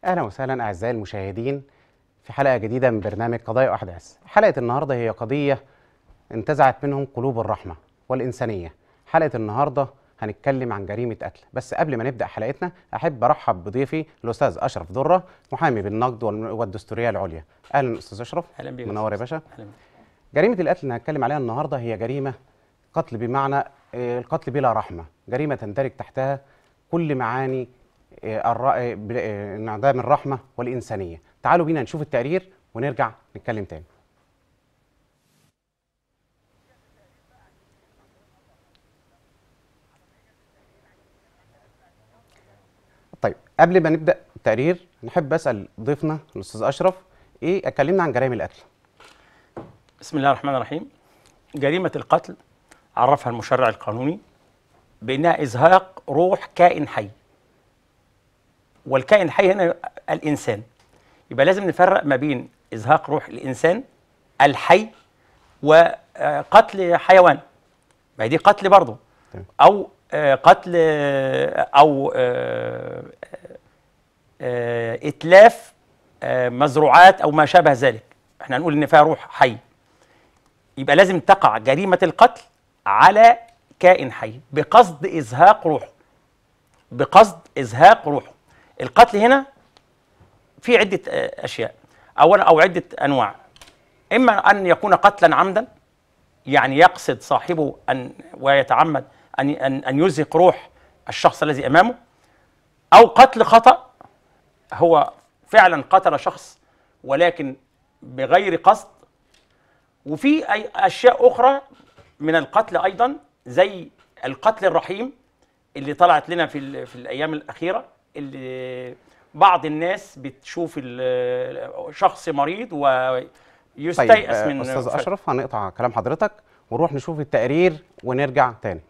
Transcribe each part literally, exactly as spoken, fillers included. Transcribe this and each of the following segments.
أهلا وسهلا أعزائي المشاهدين في حلقة جديدة من برنامج قضايا وأحداث. حلقة النهاردة هي قضية انتزعت منهم قلوب الرحمة والإنسانية. حلقة النهاردة هنتكلم عن جريمة قتل، بس قبل ما نبدأ حلقتنا أحب أرحب بضيفي الأستاذ أشرف درة، محامي بالنقد والدستورية العليا. أهلا أستاذ أشرف. اهلا بيك. منور يا باشا. اهلا. جريمة القتل اللي هنتكلم عليها النهاردة هي جريمة قتل بمعنى آه، القتل بلا رحمة، جريمة تندرج تحتها كل معاني آه، الر- آه، بل- آه، انعدام الرحمة والإنسانية. تعالوا بينا نشوف التقرير ونرجع نتكلم تاني. طيب قبل ما نبدأ التقرير نحب أسأل ضيفنا الأستاذ أشرف إيه أكلمنا عن جرائم القتل. بسم الله الرحمن الرحيم. جريمة القتل عرفها المشرع القانوني بأنها إزهاق روح كائن حي، والكائن الحي هنا الإنسان. يبقى لازم نفرق ما بين إزهاق روح الإنسان الحي وقتل حيوان، ما هي دي قتل برضه، تمام. أو آه، قتل آه، أو آه، آه، إتلاف آه، مزروعات أو ما شابه ذلك. احنا هنقول إن فيها روح حي. يبقى لازم تقع جريمة القتل على كائن حي بقصد إزهاق روحه، بقصد إزهاق روحه. القتل هنا في عدة آه، أشياء، أولا أو عدة أنواع. إما أن يكون قتلا عمدا، يعني يقصد صاحبه أن ويتعمد أن أن أن يزهق روح الشخص الذي أمامه، أو قتل خطأ، هو فعلا قتل شخص ولكن بغير قصد. وفي أي أشياء أخرى من القتل أيضا، زي القتل الرحيم اللي طلعت لنا في ال- في الأيام الأخيرة، اللي بعض الناس بتشوف ال- شخص مريض طيب ويستيأس آه، من أستاذ وفاته. أشرف هنقطع كلام حضرتك ونروح نشوف التقرير ونرجع تاني.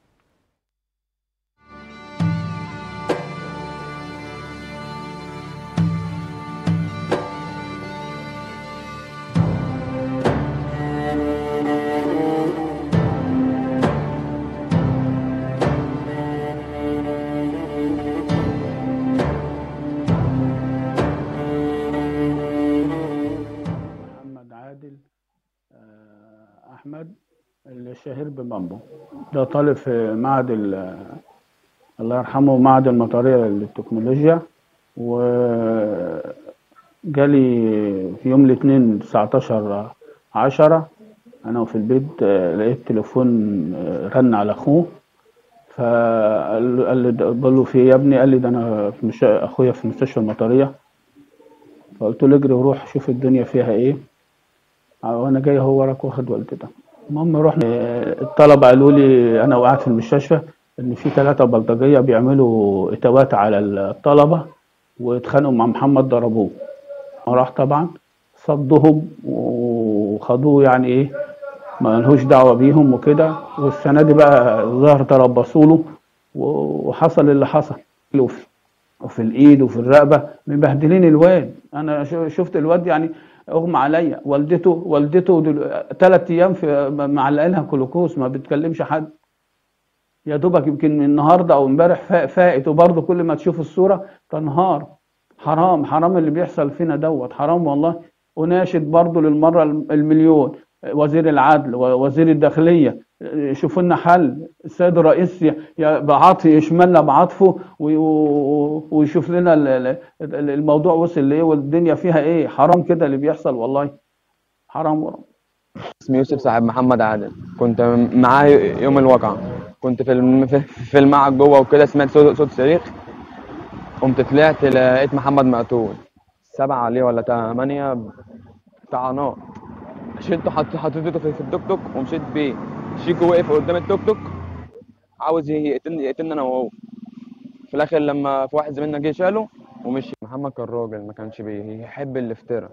محمد عادل آه، أحمد الشهير بمامبو. ده طالب في معهد ال- الله يرحمه معهد المطرية للتكنولوجيا. وجالي في يوم الاثنين تسعتاشر عشرة أنا وفي البيت، آه، لقيت تليفون آه، رن على أخوه. فقال له قال لي ده- بقول له في إيه يا ابني؟ قال لي ده أنا في مش... أخويا في مستشفى المطرية. فقلت له اجري وروح شوف الدنيا فيها إيه، وانا جاي هو وراك واخد والدتك. المهم رحنا، الطلبه قالوا لي انا وقعت في المستشفى ان في ثلاثه بلطجيه بيعملوا اتوات على الطلبه واتخانقوا مع محمد ضربوه. راح طبعا صدهم وخدوه، يعني ايه، ما لهوش دعوه بيهم وكده. والسنه دي بقى الظهر تربصوا له وحصل اللي حصل، وفي وفي الايد وفي الرقبه مبهدلين الواد. انا شو- شفت الواد يعني اغمى عليا. والدته والدته ثلاث ايام في معلقينها جلوكوز، ما بتكلمش حد. يا دوبك يمكن من النهارده او امبارح فا- فاقت، وبرضه كل ما تشوف الصوره تنهار. حرام حرام اللي بيحصل فينا دوت، حرام والله. وناشد برضه للمره المليون وزير العدل ووزير الداخليه، شوفوا لنا حل. السيد الرئيس ي- ي- بعطف يشملنا بعطفه وي- و- ويشوف لنا ال- ال- ال- الموضوع وصل لايه والدنيا فيها ايه. حرام كده اللي بيحصل والله، حرام ورم. اسمي يوسف صاحب محمد عادل. كنت معاه يوم الواقعة. كنت في الم... في في المعهد جوه وكده، سمعت صوت صوت صريخ. قمت طلعت لقيت محمد مقتول. سبعة عليه ولا تمانية بتاع نار. شلته حط حطيته في في التوك توك ومشيت بيه. شيكو وقف قدام التوك توك عاوز يقتلني يقتلني انا وهو. في الاخر لما في واحد زميلنا جه شاله ومشي. محمد كان راجل، ما كانش بيحب الافتراء.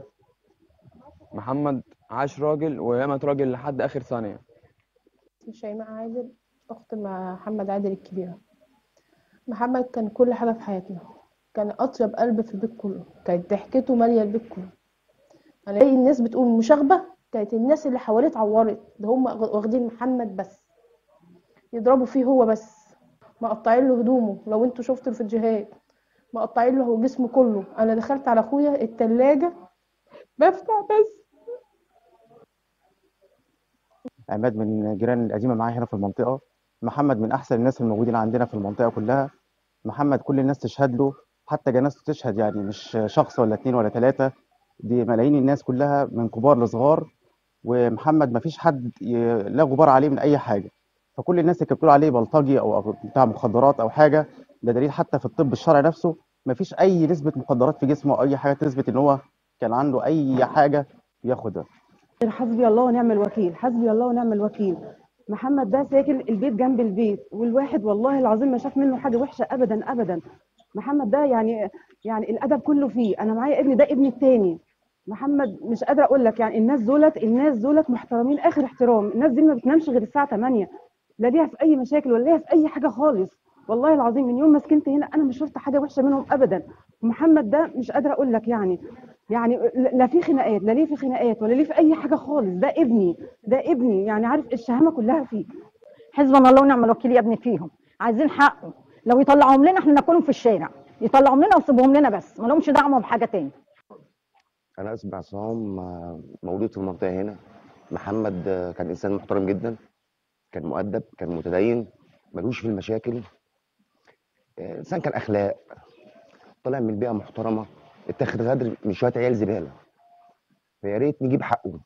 محمد عاش راجل ومات راجل لحد اخر ثانية. شيماء عادل، أخت محمد عادل الكبيرة. محمد كان كل حاجة في حياتنا، كان أطيب قلب في البيت كله، كانت ضحكته مالية البيت كله. أنا زي الناس بتقول مشاغبة، كانت الناس اللي حواليه اتعورت، ده هم واخدين محمد بس يضربوا فيه هو بس، مقطعين له هدومه. لو انتوا شفتوا الفيديوهات مقطعين له جسمه كله. انا دخلت على اخويا التلاجة بفتح بس. عماد من الجيران القديمه معايا هنا في المنطقه. محمد من احسن الناس الموجودين عندنا في المنطقه كلها. محمد كل الناس تشهد له، حتى جنازته تشهد، يعني مش شخص ولا اتنين ولا تلاته، دي ملايين الناس كلها من كبار لصغار. ومحمد ما فيش حد ي- لا غبار عليه من اي حاجه. فكل الناس اللي كانت بتقول عليه بلطجي او أو بتاع مخدرات او حاجه، ده دليل حتى في الطب الشرعي نفسه ما فيش اي نسبه مخدرات في جسمه او اي حاجه تثبت ان هو كان عنده اي حاجه بياخدها. حسبي الله ونعم الوكيل، حسبي الله ونعم الوكيل. محمد ده ساكن البيت جنب البيت، والواحد والله العظيم ما شاف منه حاجه وحشه ابدا ابدا. محمد ده يعني يعني الادب كله فيه. انا معايا ابني، ده ابني التاني. محمد مش قادره اقول لك، يعني الناس دولت الناس دولت محترمين اخر احترام. الناس دي ما بتنامش غير الساعه تمانية، لا ليها في اي مشاكل ولا ليها في اي حاجه خالص. والله العظيم من يوم ما سكنت هنا انا مش شفت حاجه وحشه منهم ابدا. محمد ده مش قادره اقول لك، يعني يعني لا في خناقات، لا ليه في خناقات ولا ليه في اي حاجه خالص. ده ابني، ده ابني، يعني عارف الشهامه كلها فيه. حسبنا الله ونعم الوكيل يا ابني فيهم. عايزين حقه، لو يطلعهم لنا احنا ناكلهم في الشارع، يطلعهم لنا ويسيبوهم لنا بس، ما لهمش دعوه بحاجه تاني. انا اسمع عصام، آه، مولود في المنطقه هنا. محمد آه، كان انسان محترم جدا، كان مؤدب، كان متدين، ملوش في المشاكل. آه، انسان كان اخلاق، طالع من بيئه محترمه، اتاخد غدر من شويه عيال زباله. فيا ريت نجيب حقه.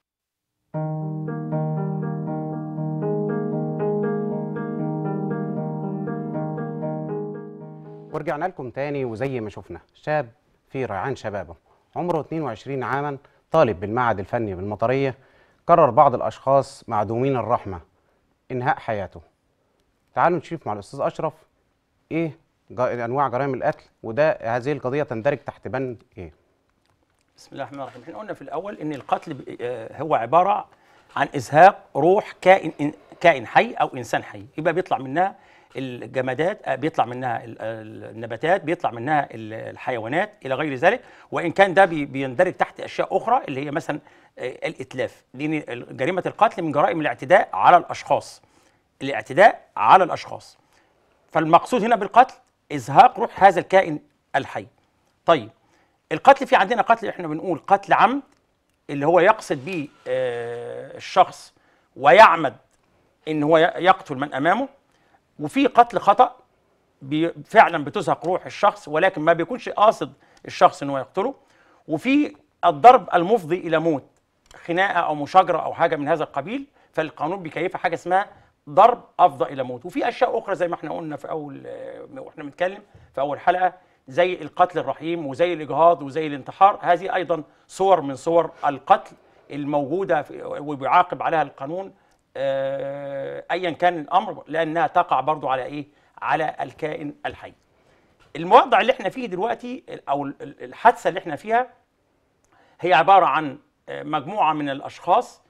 ورجعنا لكم تاني، وزي ما شفنا شاب في ريعان شبابه عمره اتنين وعشرين عاما، طالب بالمعهد الفني بالمطرية، قرر بعض الأشخاص معدومين الرحمة إنهاء حياته. تعالوا نشوف مع الأستاذ أشرف إيه جا- أنواع جرائم القتل، وده هذه القضية تندرج تحت بند إيه؟ بسم الله الرحمن الرحيم. احنا قلنا في الاول ان القتل ب- آه، هو عباره عن ازهاق روح كائن إن- كائن حي او انسان حي، يبقى بيطلع منها الجمادات، آه، بيطلع منها ال- ال- النباتات، بيطلع منها ال- الحيوانات الى غير ذلك. وان كان ده بي- بيندرج تحت اشياء اخرى اللي هي مثلا آه، الاتلاف. دي جريمه القتل من جرائم الاعتداء على الاشخاص. الاعتداء على الاشخاص. فالمقصود هنا بالقتل ازهاق روح هذا الكائن الحي. طيب، القتل في عندنا قتل احنا بنقول قتل عمد، اللي هو يقصد به آه، الشخص ويعمد ان هو يقتل من امامه. وفي قتل خطأ، بي- فعلا بتزهق روح الشخص ولكن ما بيكونش قاصد الشخص ان هو يقتله. وفي الضرب المفضي الى موت، خناقه او مشاجره او حاجه من هذا القبيل، فالقانون بيكيفها حاجه اسمها ضرب افضى الى موت. وفي اشياء اخرى زي ما احنا قلنا في اول آه، واحنا بنتكلم في اول حلقه، زي القتل الرحيم وزي الاجهاض وزي الانتحار. هذه ايضا صور من صور القتل الموجوده في- وبيعاقب عليها القانون آه، ايا كان الامر، لانها تقع برضو على ايه؟ على الكائن الحي. الموضع اللي احنا فيه دلوقتي او ال- ال- الحادثه اللي احنا فيها هي عباره عن آه، مجموعه من الاشخاص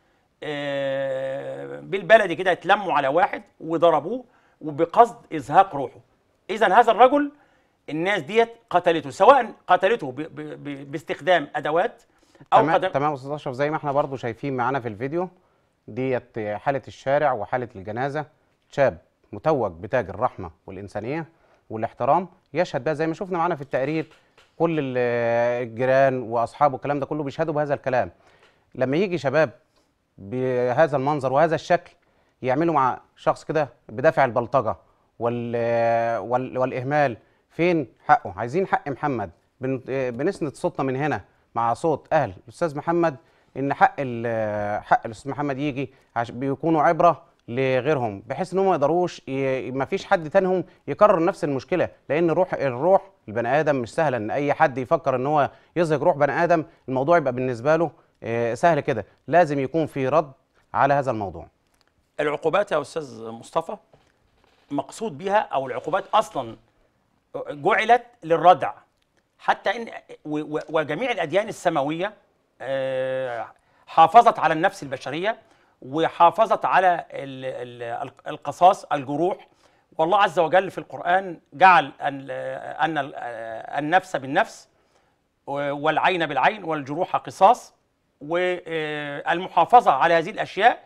آه، بالبلدي كده اتلموا على واحد وضربوه وبقصد ازهاق روحه. اذا هذا الرجل الناس ديت قتلته، سواء قتلته ب- ب- ب- باستخدام ادوات او تمام قدم. تمام أستاذ أشرف، زي ما احنا برضو شايفين معانا في الفيديو ديت حالة الشارع وحالة الجنازة. شاب متوج بتاج الرحمة والإنسانية والاحترام، يشهد بها زي ما شفنا معانا في التقرير. كل ال- الجيران وأصحابه الكلام ده كله بيشهدوا بهذا الكلام. لما يجي شباب بهذا المنظر وهذا الشكل يعملوا مع شخص كده بدافع البلطجة وال وال والإهمال، فين حقه؟ عايزين حق محمد. بن- بنسند صوتنا من هنا مع صوت أهل الأستاذ محمد إن حق ال- حق الأستاذ محمد يجي، عشان بيكونوا عبرة لغيرهم، بحيث إنهم ما يقدروش ي... ما فيش حد تانيهم يكرر نفس المشكلة. لأن الروح الروح البني آدم مش سهلة إن أي حد يفكر إن هو يزهق روح بني آدم الموضوع يبقى بالنسبة له آه، سهل كده. لازم يكون في رد على هذا الموضوع. العقوبات يا استاذ مصطفى مقصود بها، او العقوبات اصلا جعلت للردع، حتى ان و- و- وجميع الاديان السماويه آه، حافظت على النفس البشريه وحافظت على ال- ال- القصاص الجروح. والله عز وجل في القرآن جعل أن أن النفس بالنفس والعين بالعين والجروح قصاص، والمحافظة على هذه الأشياء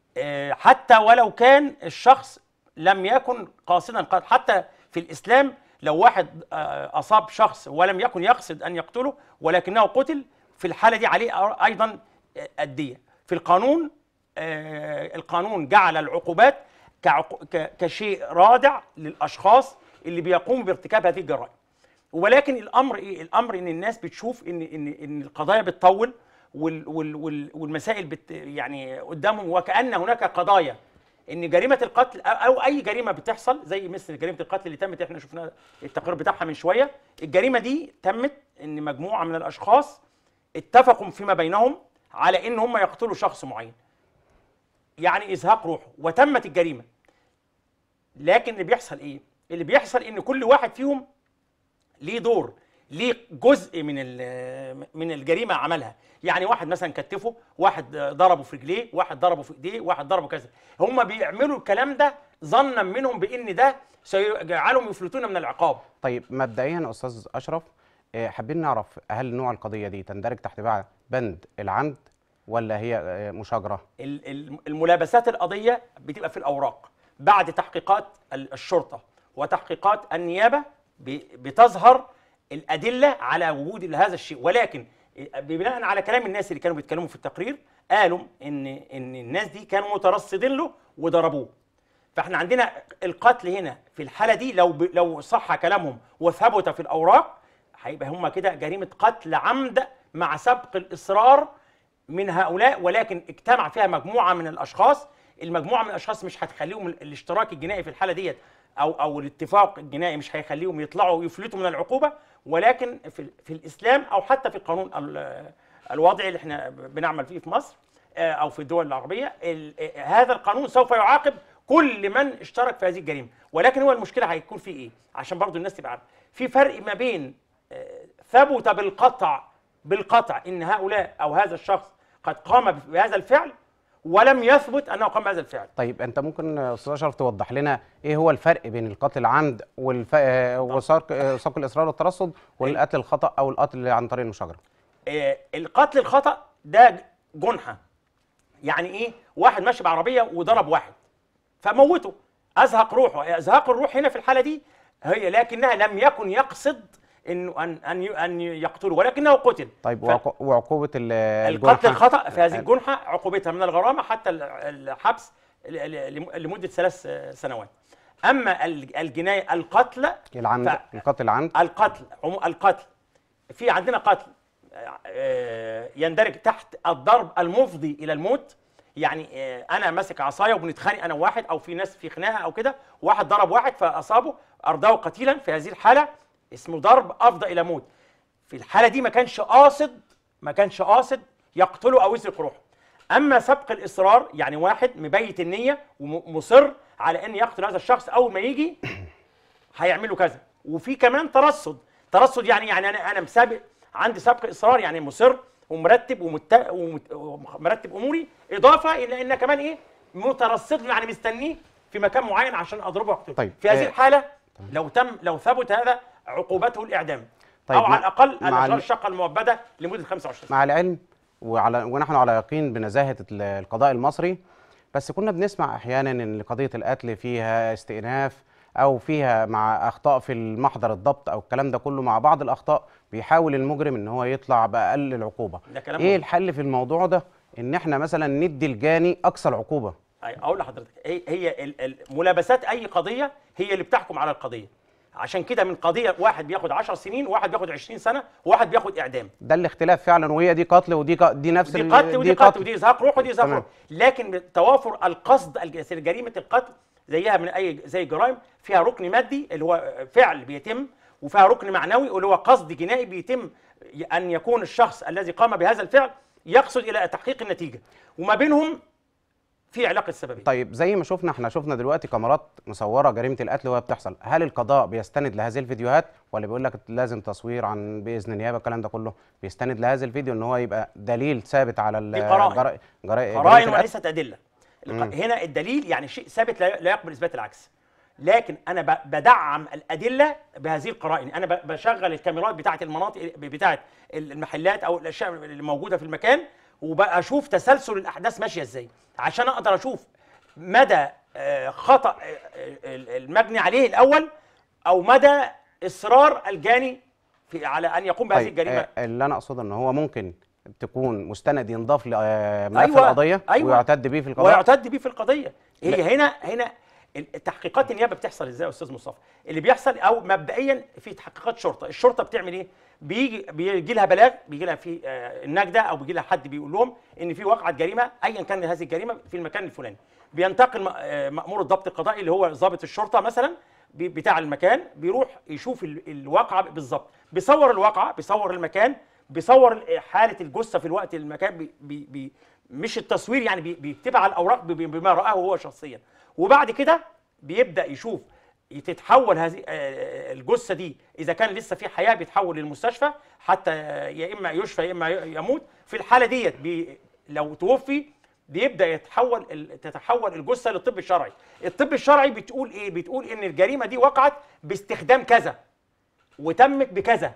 حتى ولو كان الشخص لم يكن قاصدا. حتى في الإسلام لو واحد آه، اصاب شخص ولم يكن يقصد ان يقتله ولكنه قتل، في الحاله دي عليه ايضا الديه. في القانون آه، القانون جعل العقوبات كعقو- ك- كشيء رادع للاشخاص اللي بيقوموا بارتكاب هذه الجرائم. ولكن الامر ايه؟ الامر ان الناس بتشوف ان ان ان القضايا بتطول وال وال وال والمسائل بت يعني قدامهم، وكأن هناك قضايا ان جريمه القتل او اي جريمه بتحصل زي مثل جريمه القتل اللي تمت، احنا شفنا التقرير بتاعها من شويه. الجريمه دي تمت ان مجموعه من الاشخاص اتفقوا فيما بينهم على ان هم يقتلوا شخص معين، يعني ازهاق روحه، وتمت الجريمه. لكن اللي بيحصل ايه؟ اللي بيحصل ان كل واحد فيهم ليه دور، ليه جزء من من الجريمه عملها. يعني واحد مثلا كتفه، واحد ضربه في رجليه، واحد ضربه في ايديه، واحد ضربه كذا. هم بيعملوا الكلام ده ظنا منهم بان ده سيجعلهم يفلتون من العقاب. طيب مبدئيا استاذ اشرف، آه، حابين نعرف هل نوع القضيه دي تندرج تحت بقى بند العمد ولا هي آه، مشاجره؟ ال- ال- الملابسات القضيه بتبقى في الاوراق بعد تحقيقات ال- الشرطه وتحقيقات النيابه، ب- بتظهر الادله على وجود هذا الشيء. ولكن بناء على كلام الناس اللي كانوا بيتكلموا في التقرير، قالوا ان ان الناس دي كانوا مترصدين له وضربوه. فاحنا عندنا القتل هنا في الحاله دي لو ب... لو صح كلامهم وثبت في الاوراق، هيبقى هم كده جريمه قتل عمد مع سبق الاصرار من هؤلاء، ولكن اجتمع فيها مجموعه من الاشخاص. المجموعه من الاشخاص مش هتخليهم الاشتراك الجنائي في الحاله ديت او او الاتفاق الجنائي مش هيخليهم يطلعوا ويفلتوا من العقوبه. ولكن في في الاسلام او حتى في القانون ال- الوضعي اللي احنا بنعمل فيه في مصر آه، او في الدول العربيه، ال- آه، هذا القانون سوف يعاقب كل من اشترك في هذه الجريمه. ولكن هو المشكله هيكون في ايه؟ عشان برضو الناس تبقى عارفه، في فرق ما بين آه، ثبت بالقطع بالقطع ان هؤلاء او هذا الشخص قد قام بهذا الفعل، ولم يثبت انه قام بهذا الفعل. طيب انت ممكن آه، استاذ اشرف توضح لنا ايه هو الفرق بين القتل العمد والف... آه، وسرق آه، سبق الاصرار والترصد والقتل الخطا او القتل عن طريق المشاجره؟ آه، القتل الخطأ ده جنحة. يعني ايه؟ واحد ماشي بعربية وضرب واحد فموته، ازهق روحه. ازهاق الروح هنا في الحالة دي هي لكنها لم يكن يقصد انه ان ان ي- ان يقتله، ولكنه قتل. طيب ف- وعقو- وعقوبه ال- القتل الجنحة؟ الخطأ في هذه الجنحة عقوبتها من الغرامة حتى ال- الحبس ل- ل- لمدة ثلاث سنوات. اما ال- الجناية القتل العمد، ف- القتل العمد القتل عمو- القتل في عندنا قتل آه، يندرج تحت الضرب المفضي الى الموت. يعني آه، انا ماسك عصايه وبنتخانق انا وواحد، او في ناس في خناقه او كده، واحد ضرب واحد فاصابه ارضاه قتيلا، في هذه الحاله اسمه ضرب افضى الى موت. في الحاله دي ما كانش قاصد ما كانش قاصد يقتله او يسرق روحه. اما سبق الاصرار يعني واحد مبيت النيه ومصر على ان يقتل هذا الشخص، اول ما يجي هيعملوا كذا. وفي كمان ترصد. ترصد يعني يعني انا انا مسابق، عندي سبق اصرار يعني مصر ومرتب ومت... ومت... ومرتب اموري، اضافه الى ان كمان ايه مترصد له، يعني مستنيه في مكان معين عشان اضربه واقتله. طيب، في هذه آه، الحاله لو تم لو ثبت هذا عقوبته الاعدام، طيب، او على مع- الاقل مع الاشغال ال- الشقه المؤبده لمده خمسة وعشرين سنه. مع العلم وعلى ونحن على يقين بنزاهة ال- القضاء المصري، بس كنا بنسمع احيانا ان قضية القتل فيها استئناف او فيها مع اخطاء في المحضر الضبط او الكلام ده كله، مع بعض الاخطاء بيحاول المجرم ان هو يطلع باقل العقوبة. ده كلام ايه مظبوط. الحل في الموضوع ده؟ ان احنا مثلا ندي الجاني اقصى العقوبة. أي- اقول لحضرتك هي هي ال- ال- ملابسات اي قضيه هي اللي بتحكم على القضيه. عشان كده من قضيه واحد بياخد عشر سنين وواحد بياخد عشرين سنه وواحد بياخد اعدام. ده الاختلاف فعلا، وهي دي قتل ودي ق- دي نفس دي ال- قتل ودي قتل ودي ازهاق روح ودي ازهاق تمام. روح. لكن توافر القصد الج- جريمه القتل زيها من اي زي الجرائم فيها ركن مادي اللي هو فعل بيتم، وفيها ركن معنوي اللي هو قصد جنائي بيتم، ان يكون الشخص الذي قام بهذا الفعل يقصد الى تحقيق النتيجه، وما بينهم في علاقه سببيه. طيب زي ما شفنا احنا شفنا دلوقتي كاميرات مصوره جريمه القتل وهي بتحصل، هل القضاء بيستند لهذه الفيديوهات ولا بيقول لك لازم تصوير عن باذن النيابه الكلام ده كله؟ بيستند لهذا الفيديو ان هو يبقى دليل ثابت على ال- دي قرائن. جرا- جرا- قرائن جريمة القتل؟ وليست ادله. الق- هنا الدليل يعني شيء ثابت لا لا يقبل اثبات العكس. لكن انا ب- بدعم الادله بهذه القرائن. انا ب- بشغل الكاميرات بتاعه المناطق بتاعه المحلات او الاشياء اللي موجوده في المكان، وبشوف تسلسل الاحداث ماشيه ازاي عشان اقدر اشوف مدى آه، خطا آه، المجني عليه الاول، او مدى اصرار الجاني في على ان يقوم بهذه طيب الجريمه. آه، اللي انا اقصده ان هو ممكن تكون مستند ينضاف لملف أيوة، القضيه أيوة. ويعتد به في القضاء. ويعتد به في القضيه. هي هنا هنا تحقيقات النيابه بتحصل ازاي يا استاذ مصطفى؟ اللي بيحصل او مبدئيا في تحقيقات شرطه، الشرطه بتعمل ايه؟ بيجي بيجي لها بلاغ، بيجي لها في آه، النجده او بيجي لها حد بيقول لهم ان في وقعه جريمه ايا كان هذه الجريمه في المكان الفلاني. بينتقل م- آه، مأمور الضبط القضائي اللي هو ضابط الشرطه مثلا بي- بتاع المكان، بيروح يشوف ال- الواقعه بالظبط، بيصور الواقعه، بيصور المكان، بيصور ال- حاله الجثه في الوقت المكان، بي بي بي مش التصوير يعني، بي- بيكتبها على الاوراق ب- بما رآه هو شخصيا. وبعد كده بيبدا يشوف تتحول هذه آه، الجثه دي اذا كان لسه في حياه بيتحول للمستشفى حتى يا اما يشفى يا اما يموت. في الحاله ديت بي لو توفي بيبدا يتحول ال- تتحول الجثه للطب الشرعي. الطب الشرعي بتقول ايه؟ بتقول ان الجريمه دي وقعت باستخدام كذا وتمت بكذا،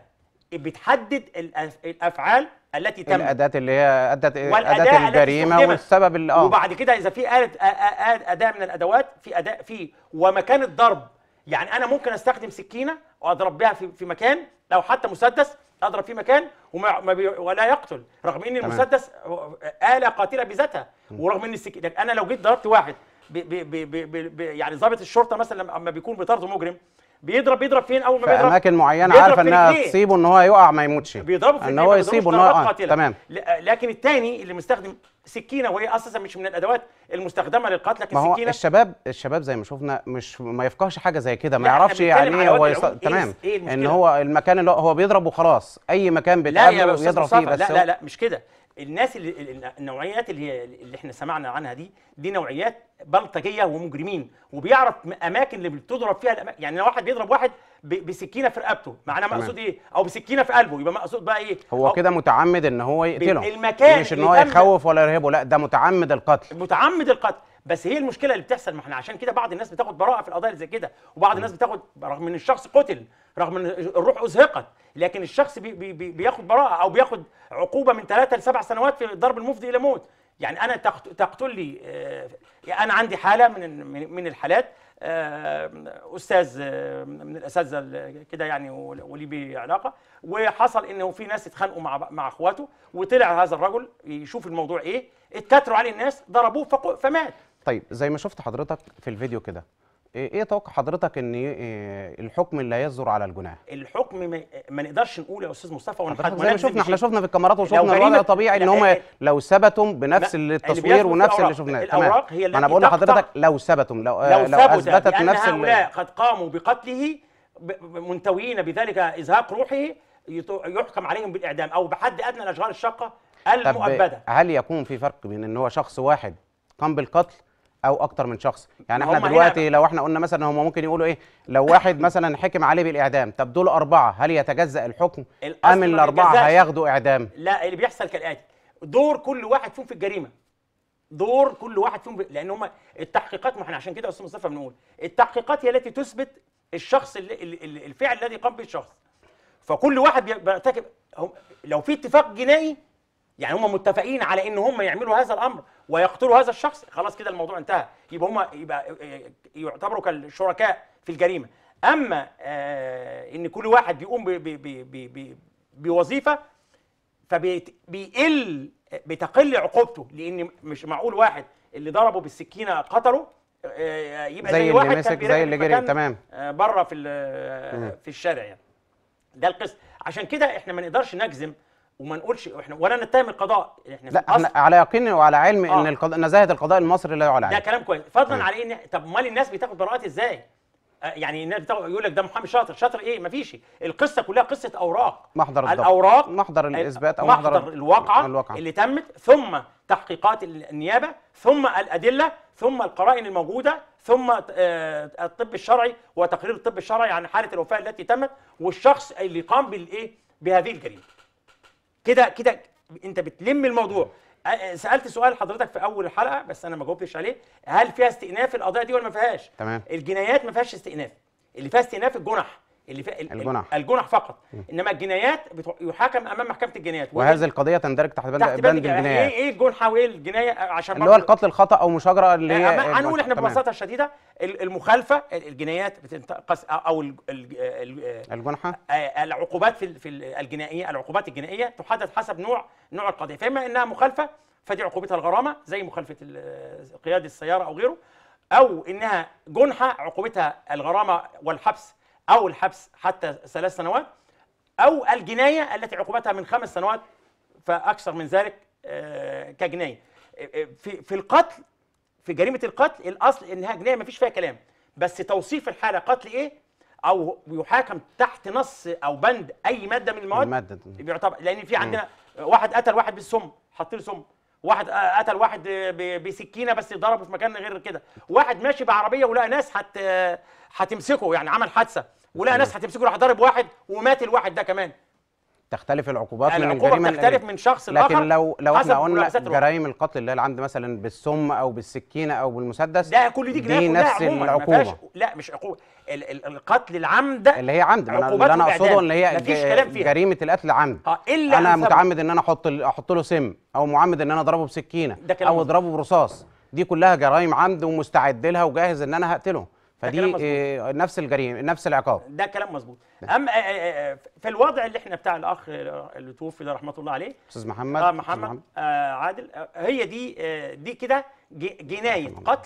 بتحدد الأف- الافعال التي تمت، الاداه اللي هي ادت والأداة اداه التي الجريمه استخدمت. والسبب اللي اه وبعد كده اذا في آلة آ- آ- اداه من الادوات، في اداء في ومكان الضرب. يعني انا ممكن استخدم سكينه واضرب بها في في مكان، او حتى مسدس اضرب في مكان وما ما بي ولا يقتل، رغم ان تمام. المسدس آلة قاتله بذاتها، ورغم ان السكينه انا لو جيت ضربت واحد ب ب ب ب ب يعني ضابط الشرطه مثلا لما بيكون بيطارده مجرم بيضرب بيضرب فين اول ما في بيضرب؟ اماكن معينه بيضرب عارفه في انها رجليه. تصيبه ان هو يقع ما يموتش، بيضربوا في ان رجليه، هو ما يصيبه ان بيضربوش هو ضربات آه. قاتلة. تمام. ل- لكن الثاني اللي مستخدم سكينه وهي اساسا مش من الادوات المستخدمه للقتل، لكن ما هو السكينه الشباب الشباب زي ما شفنا مش ما يفقهش حاجه زي كده، ما لا، إحنا يعرفش بنتكلم يعني على ايه هو وجه يص... العموم. إيه تمام. الس- إيه المشكلة؟ ان هو المكان اللي هو- هو بيضرب وخلاص، اي مكان لا بيتقابله يا استاذ يضرب فيه مصطفى، بس لا هو- لا لا مش كده. الناس اللي ال- النوعيات اللي هي اللي احنا سمعنا عنها دي دي نوعيات بلطجيه ومجرمين، وبيعرف م- اماكن اللي بتضرب فيها الأما... يعني لو واحد بيضرب واحد ب- بسكينه في رقبته، معناه تمام. مقصود ايه؟ او بسكينه في قلبه، يبقى مقصود بقى ايه؟ هو أو كده متعمد ان هو يقتله، المكان مش ان اللي هو تم- يخوف ولا يرهبه، لا ده متعمد القتل. متعمد القتل. بس هي المشكله اللي بتحصل، ما احنا عشان كده بعض الناس بتاخد براءه في القضايا اللي زي كده، وبعض الناس بتاخد رغم ان الشخص قتل، رغم ان الروح ازهقت، لكن الشخص بي بي بي بياخد براءه او بياخد عقوبه من ثلاثة لسبع سنوات في الضرب المفضي الى موت. يعني انا تقت- تقتل لي آه، يعني انا عندي حاله من من من الحالات، آه، استاذ آه، من الاساتذه ال- كده يعني ول- ولي بيه علاقه، وحصل انه في ناس اتخانقوا مع مع اخواته، وطلع هذا الرجل يشوف الموضوع ايه، اتكتروا عليه الناس ضربوه فق- فمات. طيب زي ما شفت حضرتك في الفيديو كده، ايه إيه توقع حضرتك ان إيه الحكم اللي هيصدر على الجناه؟ الحكم ما, ما نقدرش نقول يا استاذ مصطفى ونحد حضرتك زي ما ونجزم شفنا احنا بشيء. شفنا في الكاميرات لو وشفنا جريمة- الوضع طبيعي ان لا، هم ال- لو ثبتوا بنفس ما- اللي التصوير بيثبت في ونفس اللي الأوراق. شفناه. الأوراق تمام. هي ما انا التي بقول تقطع- لحضرتك لو ثبتوا لو لو لو ثبت اثبتت بأن نفس ال- هؤلاء قد قاموا بقتله ب- ب- منتويين بذلك ازهاق روحه، يت- يحكم عليهم بالاعدام او بحد ادنى الاشغال الشاقه المؤبده. طب هل يكون في فرق بين ان هو شخص واحد قام بالقتل او اكتر من شخص؟ يعني ما احنا هم هنا دلوقتي لو احنا قلنا مثلا هم ممكن يقولوا ايه، لو واحد مثلا حكم عليه بالاعدام، طب دول اربعه هل يتجزأ الحكم الأصل ام ما الاربعه بيتجزأش. هياخدوا اعدام؟ لا، اللي بيحصل كالاتي: دور كل واحد فيهم في الجريمه، دور كل واحد فيهم في... لان هم التحقيقات، ما احنا عشان كده يا استاذ مصطفى بنقول التحقيقات هي التي تثبت الشخص اللي اللي- الفعل الذي قام به الشخص. فكل واحد بي- بيرتكب، هم لو في اتفاق جنائي يعني هم متفقين على ان هم يعملوا هذا الامر ويقتلوا هذا الشخص، خلاص كده الموضوع انتهى، يبقى هم يبقى يعتبروا كالشركاء في الجريمه. اما آه ان كل واحد بيقوم ب- ب- ب- ب- ب- بوظيفه، فبيقل بتقل عقوبته، لان مش معقول واحد اللي ضربه بالسكينه قتله آه، يبقى زي زي, اللي واحد مسك، كان زي بيراقب اللي جري. المكان، تمام. آه، بره في ال- في الشارع يعني. ده القصه. عشان كده احنا ما نقدرش نجزم وما نقولش احنا ولا نتهم القضاء، احنا في لا احنا الأصل على يقين وعلى علم آه. ان القضاء نزاهه القضاء المصري لا يعلى ده عليه. كلام كويس، فضلا مم. على ان طب امال الناس بتاخد براءات ازاي؟ آه، يعني الناس بتاخد يقول لك ده محامي شاطر، شاطر ايه؟ مفيش. القصه كلها قصه اوراق، محضر الضبط، الاوراق، محضر الاثبات او محضر, محضر الواقعه الواقعة. اللي تمت، ثم تحقيقات النيابه، ثم الادله، ثم القرائن الموجوده، ثم آه، الطب الشرعي وتقرير الطب الشرعي عن حاله الوفاه التي تمت والشخص اللي قام بالايه؟ بهذه الجريمه. كده كده انت بتلم الموضوع. آه، سالت سؤال حضرتك في اول الحلقه بس انا ما جاوبتش عليه، هل فيها استئناف القضايا دي ولا ما فيهاش؟ تمام. الجنايات ما فيهاش استئناف، اللي فيها استئناف الجنح، اللي في ال- الجنح. الجنح فقط. انما الجنايات بتو- يحاكم امام محكمه الجنايات. وهذه القضيه تندرج تحت بند تحت بند بند ايه الجنايات، ايه الجنحه وايه الجنايه عشان اللي هو القتل الخطا او مشاجره، اللي هي آه، هنقول احنا تمام. ببساطه شديده ال- المخالفه الجنايات بتنتقص او ال- ال- ال- الجنحه آه، العقوبات في ال- في الجنائيه، العقوبات الجنائيه تحدد حسب نوع نوع القضيه، فاما انها مخالفه فدي عقوبتها الغرامه زي مخالفه ال- قياده السياره او غيره، او انها جنحه عقوبتها الغرامه والحبس او الحبس حتى ثلاث سنوات، او الجنايه التي عقوبتها من خمس سنوات فاكثر من ذلك آه، كجنايه. آه، في في القتل، في جريمه القتل الاصل انها جنايه ما فيش فيها كلام، بس توصيف الحاله قتل ايه او يحاكم تحت نص او بند اي ماده من المواد المادة. بيعتبر، لان في عندنا واحد قتل واحد بالسم، حط له سم، واحد آه، قتل واحد آه، ب- بسكينه بس ضربه في مكان غير كده، واحد ماشي بعربيه ولقى ناس هت آه، هتمسكه، يعني عمل حادثه ولقى ناس هتمسكه راح ضارب واحد ومات الواحد ده كمان. تختلف العقوبات من العقوبة الجريمه بتختلف من شخص لآخر لكن لو لو حسب احنا قلنا ملابسات الواحد. جرائم القتل اللي هي العمد مثلا بالسم او بالسكينه او بالمسدس، ده كل دي جنايات دي كلها نفس عموما ما فيهاش، العقوبه لا مش عقوبه، ال- ال- القتل العمد ده اللي هي عمد. ما أنا- عقوباته اللي انا الإعدام. اقصده اللي هي مفيش ج- كلام فيها. جريمه القتل عمد. اه الا انا أن ثبت. متعمد ان انا احط احط له سم، او معمد ان انا اضربه بسكينه، ده كلام او مظبوط. اضربه برصاص، دي كلها جرائم عمد ومستعد لها وجاهز ان انا هقتله، كلام فدي مظبوط. إيه نفس الجريمه نفس العقاب. ده كلام مظبوط. اما آه، آه، آه، في الوضع اللي احنا بتاع الاخ اللي توفي ده رحمه الله عليه، استاذ محمد اه أستاذ محمد آه عادل، آه هي دي آه دي كده ج- جنايه قتل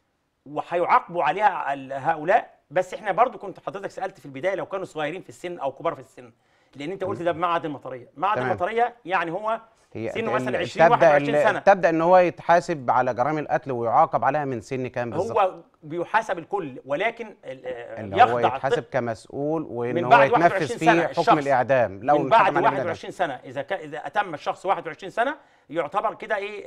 وهيعاقبوا عليها ال- هؤلاء. بس احنا برضو كنت حضرتك سالت في البدايه لو كانوا صغيرين في السن او كبار في السن، لان انت قلت ده بمعهد المطريه، معهد تمام. المطريه يعني هو هي سنه مثلا ال- عشرين واحد وعشرين ال- سنه، تبدا ان هو يتحاسب على جرائم القتل ويعاقب عليها من سن كام بالظبط؟ هو بيحاسب الكل ولكن ال- آه، اللي هو يخضع يتحاسب الطفل كمسؤول وان من هو بعد يتنفذ واحد وعشرين فيه سنة حكم الشخص. الاعدام لو من بعد انحكم عليه واحد بالإعدام. وعشرين سنه، اذا كان اذا اتم الشخص واحد وعشرين سنه يعتبر كده ايه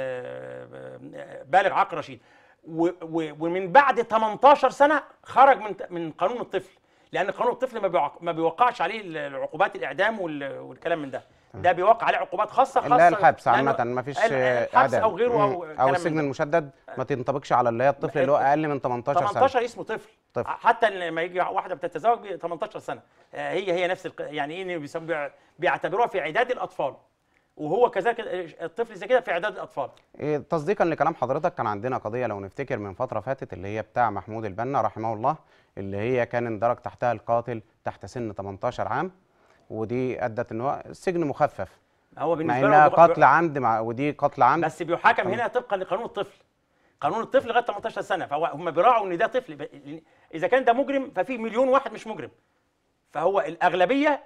آه، آه، بالغ عقل رشيد، و- و- ومن بعد ثمانية عشر سنه خرج من من قانون الطفل، لان قانون الطفل ما بيوق- ما بيوقعش عليه العقوبات الاعدام وال- والكلام من ده، ده بيوقع عليه عقوبات خاصه خاصه اللي هي الحبس لأنه عامة ما فيش ال- الحبس اعدام او غيره او مم. كلام او من السجن ده. المشدد ما تنطبقش على اللي هي الطفل اللي هو اقل من تمنتاشر سنة. تمنتاشر اسمه طفل. طفل. حتى لما يجي واحده بتتزوج ب ثمانية عشر سنه، آه، هي هي نفس الق... يعني ايه بيسموا- بيع- بيعتبروها في اعداد الاطفال، وهو كذلك الطفل زي كده في اعداد الاطفال. إيه، تصديقا لكلام حضرتك كان عندنا قضيه لو نفتكر من فتره فاتت اللي هي بتاع محمود البنا رحمه الله، اللي هي كان اندرج تحتها القاتل تحت سن تمنتاشر عام، ودي ادت ان هو السجن مخفف هو مع بالنسبه انها له قتل عمد مع ودي قتل عمد، بس بيحاكم تمام. هنا طبقا لقانون الطفل. قانون الطفل لغايه ثمانية عشر سنه، فهو هم بيراعوا ان ده طفل، ب- اذا كان ده مجرم ففي مليون واحد مش مجرم، فهو الاغلبيه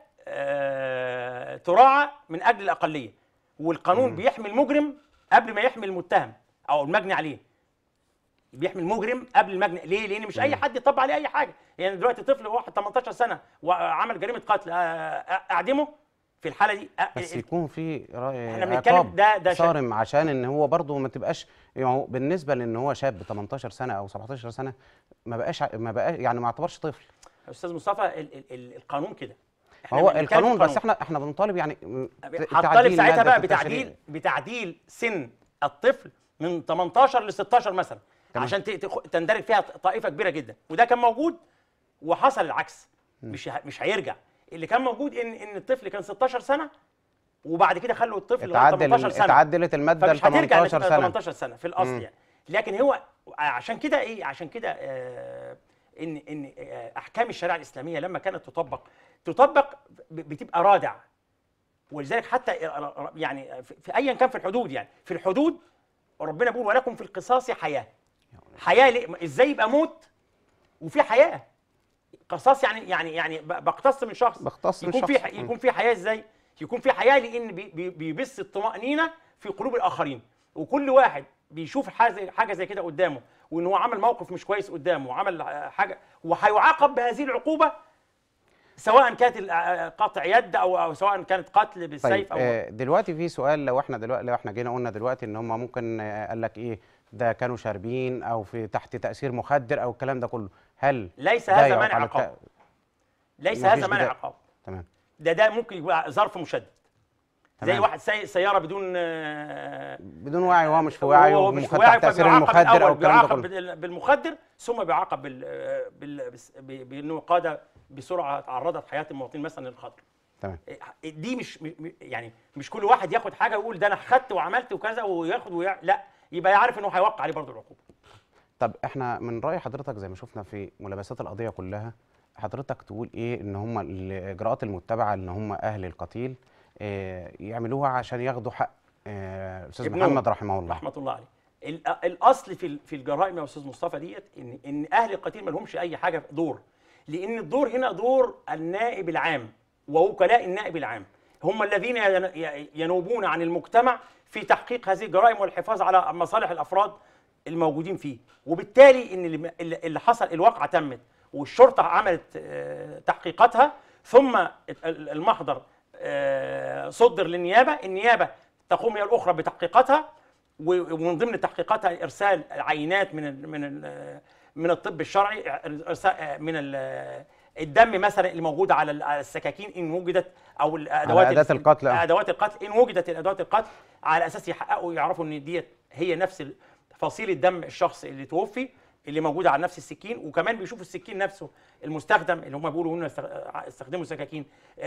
آه تراعى من اجل الاقليه، والقانون مم. بيحمي المجرم قبل ما يحمي المتهم او المجني عليه. بيحمي المجرم قبل المجني، ليه؟ لان مش اي حد يطبق عليه اي حاجه، يعني دلوقتي طفل واحد تمنتاشر سنه وعمل جريمه قتل، آه، آه، اعدمه في الحاله دي. آه، بس يكون في رأي احنا بنتكلم عقاب ده ده شيء. صارم عشان ان هو برضه ما تبقاش يعني هو بالنسبه لان هو شاب تمنتاشر سنه او سبعتاشر سنه ما بقاش ع- ما بقاش يعني ما اعتبرش طفل. استاذ مصطفى ال ال ال القانون كده، هو بنتكلم في القانون بس احنا احنا بنطالب يعني م- ت- هطالب تعديل ساعتها مادة بقى في التشريع. بتعديل بتعديل سن الطفل من تمنتاشر ل ستاشر مثلا، تمام. عشان ت- تخ- تندرج فيها طائفه كبيره جدا، وده كان موجود وحصل العكس، مش ه- مش هيرجع. اللي كان موجود ان ان الطفل كان ستاشر سنه وبعد كده خلوا الطفل لغايه اتعدل تمنتاشر سنه، اتعدلت الماده ل فمش هترجع ل تمنتاشر سنه. تمنتاشر سنه في الاصل مم. يعني. لكن هو عشان كده ايه عشان كده آه ان ان آه احكام الشريعه الاسلاميه لما كانت تطبق تطبق ب- بتبقى رادع، ولذلك حتى يعني في في ايا كان في الحدود، يعني في الحدود ربنا بيقول ولكم في القصاص حياه. حياه ليه؟ ازاي يبقى موت وفي حياه؟ قصاص يعني يعني يعني ب- بقتص من شخص، بقتص من يكون في شخص. ح- يكون في حياه ازاي؟ يكون في حياه لان بي- بي- بيبث الطمانينه في قلوب الاخرين، وكل واحد بيشوف حاجه حاجه زي كده قدامه وان هو عمل موقف مش كويس قدامه وعمل حاجه وهيعاقب بهذه العقوبه، سواء كانت ال- قطع يد او او سواء كانت قتل بالسيف طيب او آه، دلوقتي في سؤال، لو احنا دلوقتي لو احنا جينا قلنا دلوقتي ان هم ممكن آه، قال لك ايه ده كانوا شاربين او في تحت تاثير مخدر او الكلام ده كله، هل ليس ده هذا يعوق مانع على عقاب. الت- ليس مفيش هذا مانع بداية. عقاب. تمام ده ده ممكن يبقى ظرف مشدد، زي تمام. واحد سايق سياره بدون آه، بدون وعي وهو مش في وعي وهو مش ومخ- في وعي، تحت تاثير فبيعاقب المخدر او الأول الكلام ده بيعاقب كله. بال- بالمخدر ثم بيعاقب بال بال بس- ب- بانه قاد بسرعه عرضت حياه المواطنين مثلا للخطر. تمام. دي مش يعني مش كل واحد ياخد حاجه ويقول ده انا خدت وعملت وكذا وياخد ويع... لا، يبقى يعرف انه هيوقع عليه برضه العقوبه. طب احنا من راي حضرتك زي ما شفنا في ملابسات القضيه كلها، حضرتك تقول ايه ان هم الاجراءات المتبعه ان هم اهل القتيل اه يعملوها عشان ياخدوا حق اه الاستاذ محمد رحمه الله رحمه الله عليه. الاصل في في الجرائم يا استاذ مصطفى ديت ان ان اهل القتيل ما لهمش اي حاجه دور، لان الدور هنا دور النائب العام ووكلاء النائب العام، هم الذين ينوبون عن المجتمع في تحقيق هذه الجرائم والحفاظ على مصالح الافراد الموجودين فيه. وبالتالي ان اللي حصل الواقعه تمت والشرطه عملت تحقيقاتها، ثم المحضر صدر للنيابه، النيابه تقوم هي الاخرى بتحقيقاتها، ومن ضمن تحقيقاتها ارسال عينات من ال من ال من الطب الشرعي، من الدم مثلا اللي موجوده على السكاكين ان وجدت، او الادوات ادوات القتل ادوات القتل ان وجدت الادوات القتل، على اساس يحققوا يعرفوا ان ديت هي نفس فصيله دم الشخص اللي توفي اللي موجوده على نفس السكين. وكمان بيشوفوا السكين نفسه المستخدم اللي هم بيقولوا هنا استخدموا سكاكين،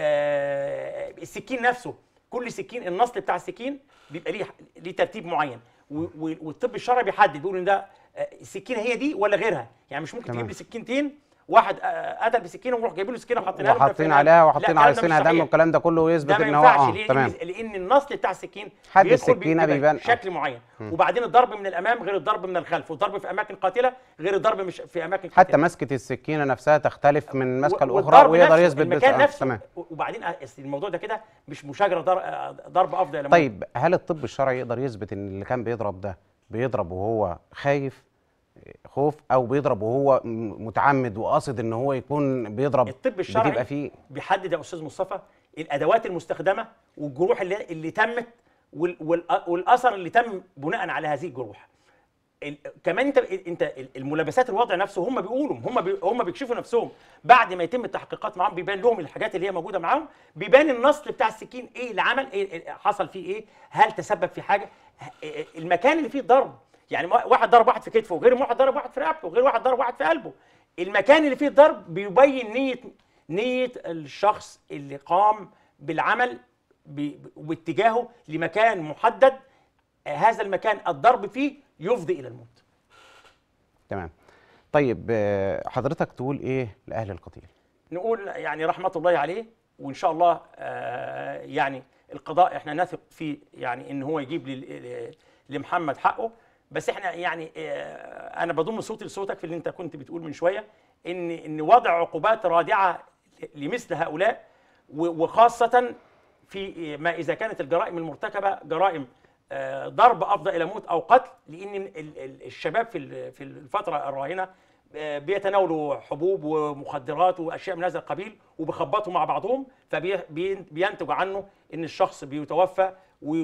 آه السكين نفسه كل سكين النصل بتاع السكين بيبقى ليه ليه ترتيب معين، والطب الشرعي بيحدد بيقول ان ده السكينه هي دي ولا غيرها. يعني مش ممكن تجيب لي سكينتين، واحد قتل بسكينه ونروح جايبين له سكينه وحاطينها له وحاطين عليها وحاطين على سنها دم والكلام ده كله ويثبت ان هو اه تمام، لان النصل بتاع السكين حد السكينه بيبان شكل معين. م. وبعدين الضرب من الامام غير الضرب من الخلف، والضرب في اماكن قاتله غير الضرب مش في اماكن قاتله. حتى مسكه السكينه نفسها تختلف من مسكه الاخرى ويقدر يثبت المكان نفسه. تمام. وبعدين الموضوع ده كده مش مشاجره ضرب افضل. طيب هل الطب الشرعي يقدر يثبت ان اللي كان بيضرب ده بيضرب وهو خايف خوف او بيضرب وهو متعمد وقاصد ان هو يكون بيضرب؟ الطب الشرعي بيبقى فيه بيحدد يا استاذ مصطفى الادوات المستخدمه والجروح اللي, اللي تمت والاثر اللي تم بناء على هذه الجروح. كمان انت انت الملابسات الوضع نفسه هم بيقولوا هم بي هم بيكشفوا نفسهم بعد ما يتم التحقيقات معاهم، بيبان لهم الحاجات اللي هي موجوده معاهم، بيبان النصل بتاع السكين ايه اللي عمل، ايه حصل فيه، ايه هل تسبب في حاجه، المكان اللي فيه ضرب. يعني واحد ضرب واحد في كتفه وغير واحد ضرب واحد في رقبته وغير واحد ضرب واحد في قلبه. المكان اللي فيه الضرب بيبين نيه نيه الشخص اللي قام بالعمل باتجاهه لمكان محدد، هذا المكان الضرب فيه يفضي الى الموت. تمام. طيب حضرتك تقول ايه لاهل القتيل؟ نقول يعني رحمه الله عليه، وان شاء الله يعني القضاء احنا نثق فيه، يعني ان هو يجيب لمحمد حقه. بس احنا يعني انا بضم صوتي لصوتك في اللي انت كنت بتقول من شويه، ان ان وضع عقوبات رادعه لمثل هؤلاء، وخاصه في ما اذا كانت الجرائم المرتكبه جرائم ضرب افضى الى موت او قتل، لان الشباب في في الفتره الراهنه بيتناولوا حبوب ومخدرات واشياء من هذا القبيل وبيخبطوا مع بعضهم، فبينتج عنه ان الشخص بيتوفى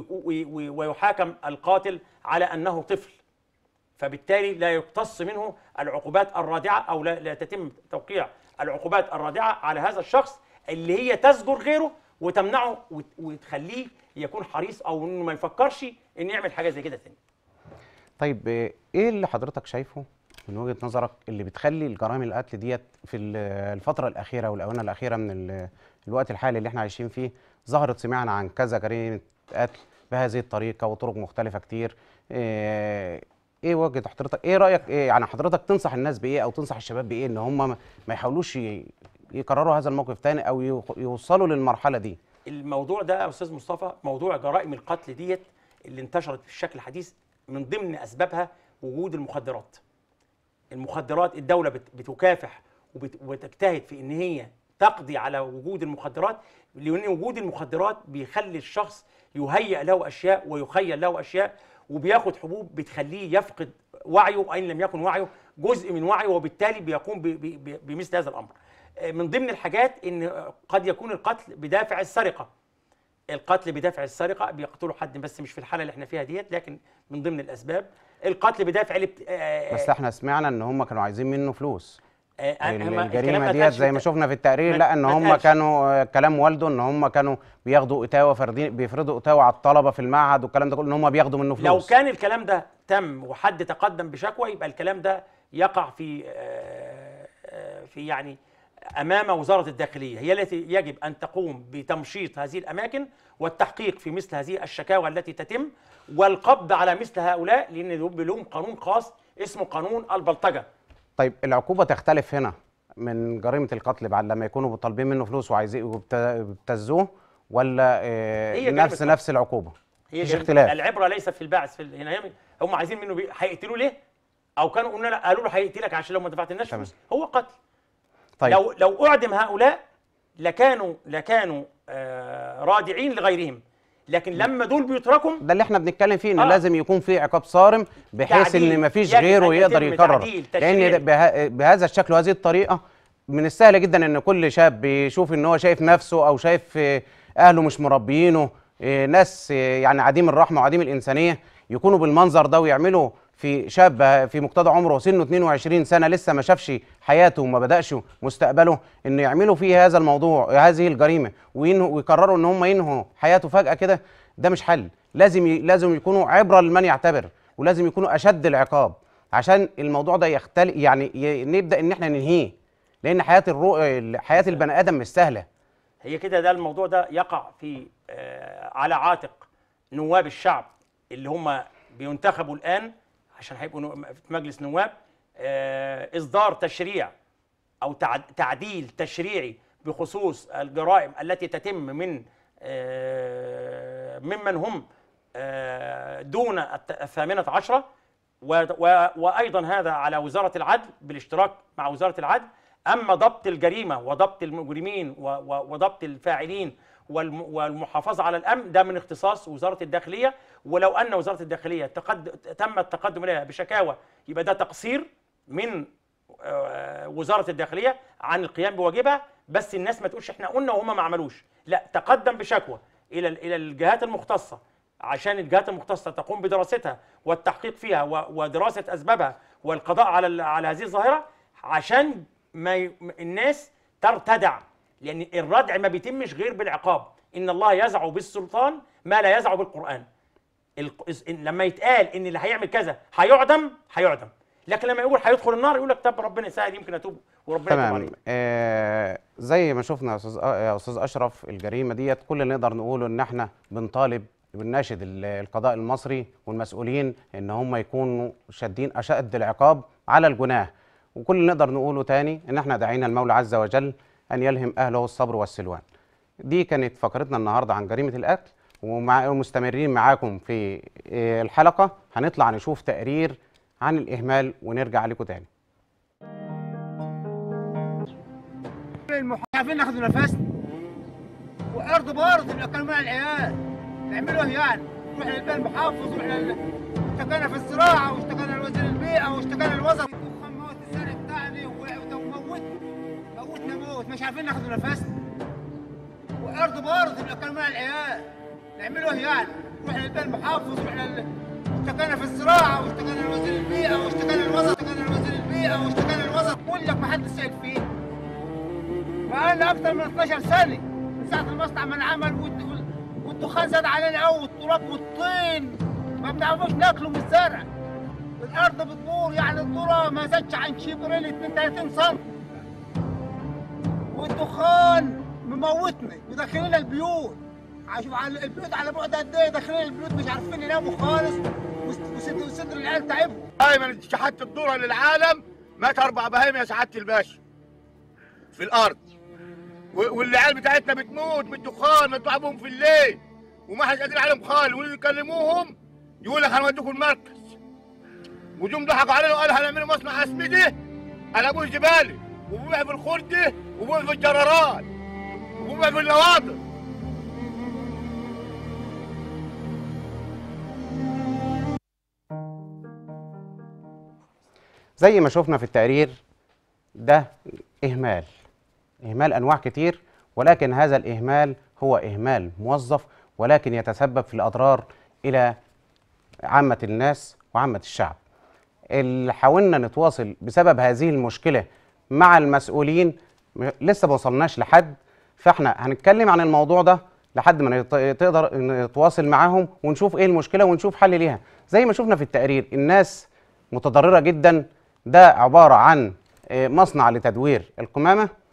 ويحاكم القاتل على انه طفل، فبالتالي لا يقتص منه العقوبات الرادعه او لا, لا تتم توقيع العقوبات الرادعه على هذا الشخص اللي هي تزجر غيره وتمنعه وتخليه يكون حريص او انه ما يفكرش ان يعمل حاجه زي كده تاني. طيب ايه اللي حضرتك شايفه من وجهه نظرك اللي بتخلي الجرائم القتل ديت في الفتره الاخيره والاونه الاخيره من الوقت الحالي اللي احنا عايشين فيه ظهرت، سمعنا عن كذا جريمه قتل بهذه الطريقه وطرق مختلفه كتير؟ ايه, إيه وجهه حضرتك؟ ايه رايك؟ ايه يعني حضرتك تنصح الناس بايه او تنصح الشباب بايه ان هم ما يحاولوش يكرروا هذا الموقف تاني او يوصلوا للمرحله دي؟ الموضوع ده يا استاذ مصطفى، موضوع جرائم القتل ديت اللي انتشرت في الشكل الحديث من ضمن اسبابها وجود المخدرات. المخدرات الدوله بتكافح وبتجتهد في ان هي تقضي على وجود المخدرات، لان وجود المخدرات بيخلي الشخص يهيئ له اشياء ويخيل له اشياء، وبياخد حبوب بتخليه يفقد وعيه، وان لم يكن وعيه جزء من وعيه، وبالتالي بيقوم بمثل هذا الامر. من ضمن الحاجات ان قد يكون القتل بدافع السرقه. القتل بدافع السرقه بيقتلوا حد، بس مش في الحاله اللي احنا فيها ديت، لكن من ضمن الاسباب القتل بدافع الابت... بس احنا سمعنا ان هم كانوا عايزين منه فلوس. آه الجريمه ديت زي ما شفنا في التقرير، لا ان هم كانوا كلام والده ان هم كانوا بياخدوا اتاوه فردين، بيفرضوا اتاوه على الطلبه في المعهد والكلام ده كله، ان هم بياخدوا منه فلوس. لو كان الكلام ده تم وحد تقدم بشكوى يبقى الكلام ده يقع في آه في يعني امام وزاره الداخليه، هي التي يجب ان تقوم بتمشيط هذه الاماكن والتحقيق في مثل هذه الشكاوى التي تتم والقبض على مثل هؤلاء، لان لهم قانون خاص اسمه قانون البلطجه. طيب العقوبه تختلف هنا من جريمه القتل بعد لما يكونوا طالبين منه فلوس وعايزين وبتزوه، ولا آه نفس نفس العقوبه؟ هي مفيش اختلاف. العبره ليست في الباعث، في هنا هم عايزين منه بي... هيقتلوه ليه؟ او كانوا قلنا لا قالوا له هيقتلك عشان لو ما دفعتلناش فلوس، هو قتل. طيب لو لو اعدم هؤلاء لكانوا لكانوا آه رادعين لغيرهم، لكن لما دول بيتركوا ده اللي احنا بنتكلم فيه، ان آه. لازم يكون في عقاب صارم بحيث ان مفيش غيره يقدر يكرر، لان به... بهذا الشكل وهذه الطريقه من السهل جدا ان كل شاب بيشوف ان هو شايف نفسه او شايف اهله مش مربيينه، ناس يعني عديم الرحمه وعديم الانسانيه، يكونوا بالمنظر ده ويعملوا في شاب في مقتضى عمره سنه اثنين وعشرين سنه لسه ما شافش حياته وما بداش مستقبله، انه يعملوا فيه هذا الموضوع هذه الجريمه وينهوا ويقرروا ان هم ينهوا حياته فجاه كده. ده مش حل، لازم ي... لازم يكونوا عبره لمن يعتبر، ولازم يكونوا اشد العقاب عشان الموضوع ده يختلف، يعني ي... نبدا ان احنا ننهيه، لان حياه الرو... حياه البني ادم مش سهله. هي كده ده الموضوع ده يقع في آه على عاتق نواب الشعب اللي هم بينتخبوا الان عشان هيبقوا في مجلس نواب، آه اصدار تشريع او تعديل تشريعي بخصوص الجرائم التي تتم من آه ممن هم آه دون الثامنة عشرة، وايضا هذا على وزاره العدل بالاشتراك مع وزاره العدل. اما ضبط الجريمه وضبط المجرمين وضبط الفاعلين والمحافظه على الامن ده من اختصاص وزاره الداخليه، ولو ان وزاره الداخليه تقد... تم التقدم اليها بشكاوى يبقى ده تقصير من وزاره الداخليه عن القيام بواجبها، بس الناس ما تقولش احنا قلنا وهم ما عملوش، لا تقدم بشكوى الى الى الجهات المختصه عشان الجهات المختصه تقوم بدراستها والتحقيق فيها ودراسه اسبابها والقضاء على على هذه الظاهره، عشان ما ي... الناس ترتدع، لان الردع ما بيتمش غير بالعقاب. ان الله يزع بالسلطان ما لا يزع بالقران. ال... لما يتقال ان اللي هيعمل كذا هيعدم هيعدم، لكن لما يقول هيدخل النار يقول لك طب ربنا يسهل يمكن اتوب وربنا يتوب عليه. تمام. آه زي ما شفنا يا استاذ يا استاذ اشرف، الجريمه ديت كل اللي نقدر نقوله ان احنا بنطالب بنناشد القضاء المصري والمسؤولين ان هم يكونوا شادين اشد العقاب على الجناه، وكل اللي نقدر نقوله تاني ان احنا دعينا المولى عز وجل ان يلهم اهله الصبر والسلوان. دي كانت فقرتنا النهارده عن جريمه القتل، ومستمرين معاكم في الحلقه هنطلع نشوف تقرير عن الاهمال ونرجع لكم تاني. عارفين ناخذ نفسنا وارض بارض اللي كانوا مع العيال نعملوه، يعني نروح للبيت المحافظ ونروح لل... اشتكينا في الزراعه واشتكينا لوزير البيئه واشتكينا للوزاره، الدخان موت الزرع بتاعنا وموت موتنا موت، مش عارفين ناخذ نفسنا وارض بارض اللي كانوا مع العيال نعملوه، يعني نروح للبيت المحافظ ونروح لل... اشتكينا في الزراعه واشتكينا لوزير البيئه واشتكينا للوزاره اشتكينا لوزير البيئه واشتكينا للوزاره، بقول لك ما حدش سائل فيه. بقالنا اكثر من اثناشر سنه من ساعه المصنع ما انعمل والدخان زاد علينا قوي والتراب والطين، ما بنعرفوش ناكله من الزرع، الارض بتبور، يعني الذره ما زادش عن شبرين اثنين ثلاثين سم، والدخان مموتنا وداخلين البيوت، شوف على البيوت على بعد قد ايه، داخلين البيوت مش عارفين يناموا خالص وصدر العيال تعبهم. دايما شحات الذره للعالم مات اربع بهايم يا سعاده الباشا في الارض، والعيال بتاعتنا بتموت بالدخان، مدوا ابوهم في الليل وما حدش قادر عليهم خالص، واللي يكلموهم يقول لك هنوديكم المركز، وجم ضحكوا علينا وقالوا هنعملوا مصنع اسمده على ابو الجبالي وبيبيع في الخرده وبيبيع في الجرارات وبيبيع في النواطر. زي ما شفنا في التقرير ده إهمال إهمال أنواع كتير، ولكن هذا الإهمال هو إهمال موظف، ولكن يتسبب في الأضرار إلى عامة الناس وعامة الشعب. اللي حاولنا نتواصل بسبب هذه المشكلة مع المسؤولين لسه ما وصلناش لحد، فاحنا هنتكلم عن الموضوع ده لحد ما تقدر نتواصل معاهم ونشوف ايه المشكلة ونشوف حل ليها. زي ما شفنا في التقرير الناس متضررة جدا، ده عبارة عن مصنع لتدوير القمامة،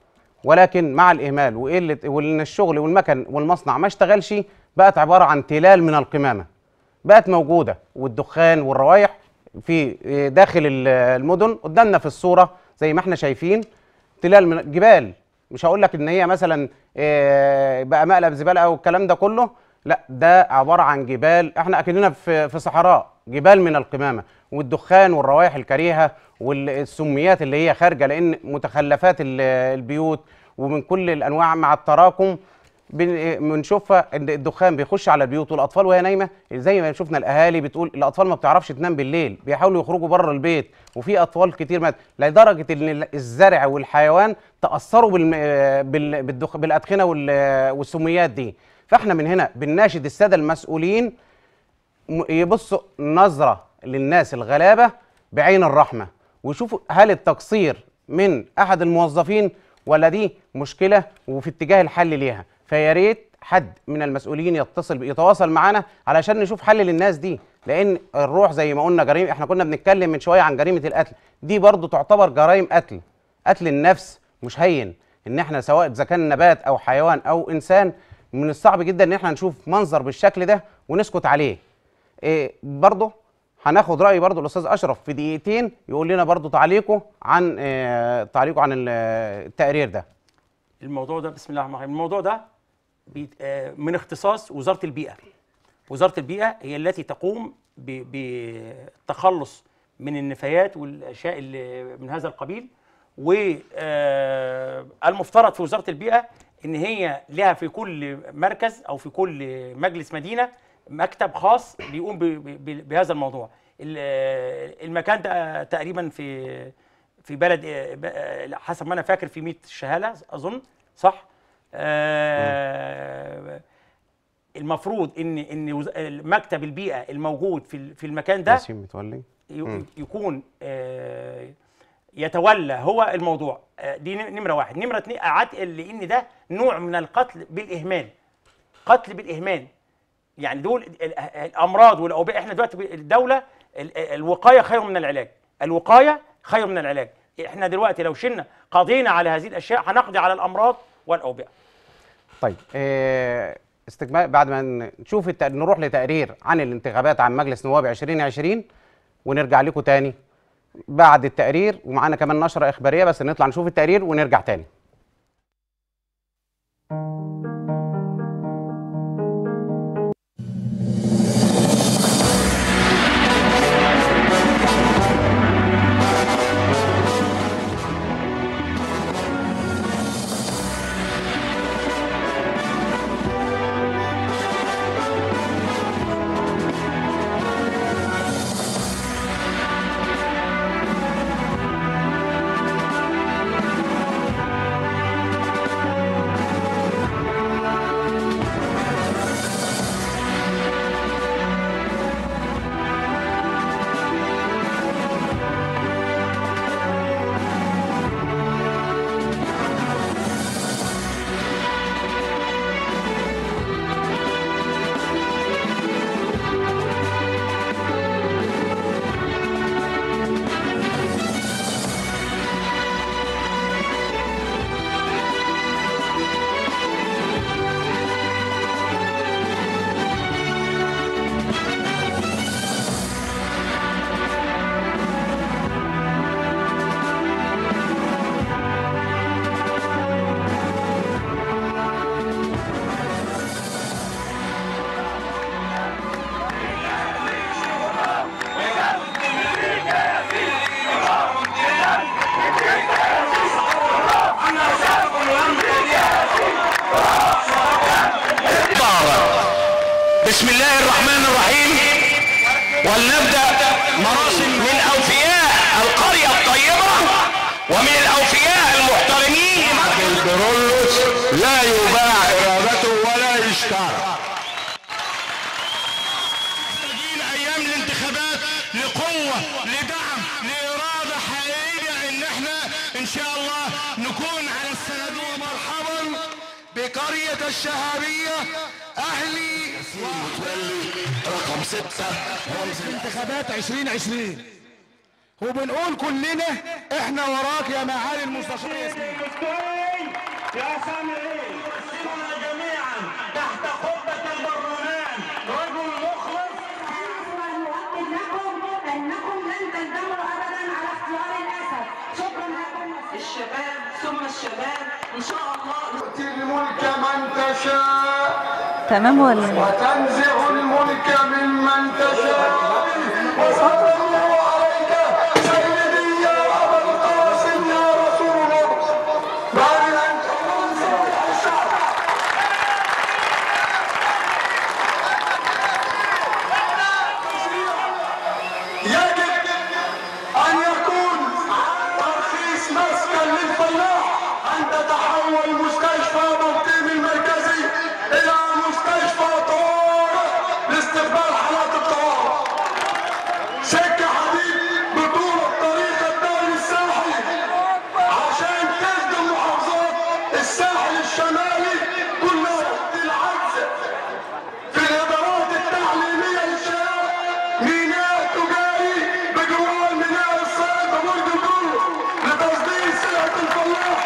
ولكن مع الاهمال وقله وان الشغل والمكن والمصنع ما اشتغلش، بقت عباره عن تلال من القمامه بقت موجوده، والدخان والروائح في داخل المدن قدامنا في الصوره زي ما احنا شايفين، تلال من جبال. مش هقول لك ان هي مثلا بقى مقلب زباله او الكلام ده كله، لا ده عباره عن جبال، احنا اكننا في في صحراء، جبال من القمامه والدخان والروائح الكريهه والسميات اللي هي خارجه، لان متخلفات البيوت ومن كل الانواع مع التراكم بنشوفها ان الدخان بيخش على البيوت والاطفال وهي نايمه. زي ما شفنا الاهالي بتقول الاطفال ما بتعرفش تنام بالليل، بيحاولوا يخرجوا بره البيت، وفي اطفال كتير مات، لدرجه ان الزرع والحيوان تاثروا بال بالادخنه والسميات دي. فاحنا من هنا بنناشد الساده المسؤولين يبصوا نظره للناس الغلابه بعين الرحمه، ويشوفوا هل التقصير من احد الموظفين ولا دي مشكله وفي اتجاه الحل ليها. فيا ريت حد من المسؤولين يتصل يتواصل معانا علشان نشوف حل للناس دي، لان الروح زي ما قلنا جريمه. احنا كنا بنتكلم من شويه عن جريمه القتل، دي برضو تعتبر جرائم قتل. قتل النفس مش هين، ان احنا سواء اذا كان نبات او حيوان او انسان، من الصعب جدا ان احنا نشوف منظر بالشكل ده ونسكت عليه. إيه برضو هناخد راي برضو الاستاذ اشرف في دقيقتين يقول لنا برضو تعليقه عن إيه تعليقه عن التقرير ده. الموضوع ده بسم الله الرحمن الرحيم، الموضوع ده من اختصاص وزاره البيئه. وزاره البيئه هي التي تقوم بالتخلص من النفايات والاشياء اللي من هذا القبيل، والمفترض في وزاره البيئه ان هي لها في كل مركز او في كل مجلس مدينه مكتب خاص بيقوم بهذا الموضوع. المكان ده تقريبا في في بلد حسب ما انا فاكر في ميت شهاله اظن، صح؟ آه المفروض ان ان مكتب البيئه الموجود في في المكان ده يكون آه يتولى هو الموضوع. آه دي نمره واحد. نمره اتنين، اعاد لان ده نوع من القتل بالاهمال، قتل بالاهمال. يعني دول الامراض والاوبئه. احنا دلوقتي الدوله الوقايه خير من العلاج، الوقايه خير من العلاج. احنا دلوقتي لو شلنا قضينا على هذه الاشياء هنقضي على الامراض والاوبئه. طيب استكمال بعد ما نشوف الت... نروح لتقرير عن الانتخابات عن مجلس نواب ألفين وعشرين ونرجع لكم تاني بعد التقرير، ومعانا كمان نشره اخباريه، بس نطلع نشوف التقرير ونرجع تاني. بسم الله الرحمن الرحيم. ولنبدأ مراسم من أوفياء القرية الطيبة ومن الأوفياء المحترمين. البرولوس لا يباع إرادته ولا يشترى. محتاجين أيام الانتخابات لقوة، لدعم، لإرادة حقيقية إن احنا إن شاء الله نكون على السند. ومرحبا بقرية الشهابية أهلي متولي رقم ستة انتخابات عشرين عشرين، وبنقول كلنا احنا وراك يا معالي المستشار ياسمين. يا سامعين يمثلنا جميعا تحت قبة البرلمان رجل مخلص. نؤكد لكم انكم لن تندموا ابدا على اختيار الاسد. شكرا لكم الشباب ثم الشباب ان شاء الله. تؤتي الملك من تشاء تمام ولا وتنزع الملك ممن تشاء. وصلى الله عليك سيدي يا ابا القاسم يا رسول الله. بعد ان تنصر الشعب يجب ان يكون ترخيص مسكن للفلاح ان تتحول مستشفى بلطيم المركزي الى مستشفى طوارئ لاستقبال حالات الطوارئ. سكه حديد بطول الطريق الدولي الساحلي عشان تخدم محافظات الساحل الشمالي كلها. العجز في الادارات التعليميه للشباب، ميناء تجاري بجوار ميناء الصيد وبرج الجول لتصدير سلعه الفلاح.